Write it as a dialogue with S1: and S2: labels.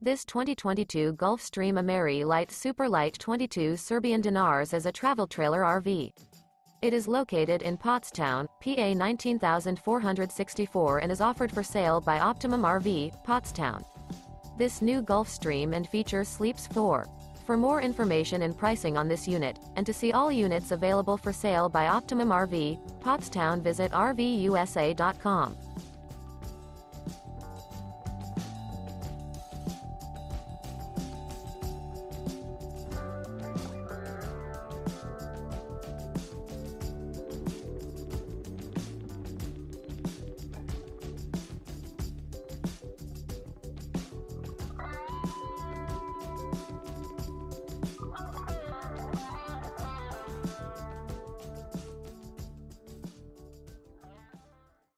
S1: This 2022 Gulfstream Ameri-Lite Superlight 22 Serbian dinars is a travel trailer RV. It is located in Pottstown, PA 19464 and is offered for sale by Optimum RV, Pottstown. This new Gulfstream and features sleeps 4. For more information and pricing on this unit, and to see all units available for sale by Optimum RV, Pottstown visit RVUSA.com.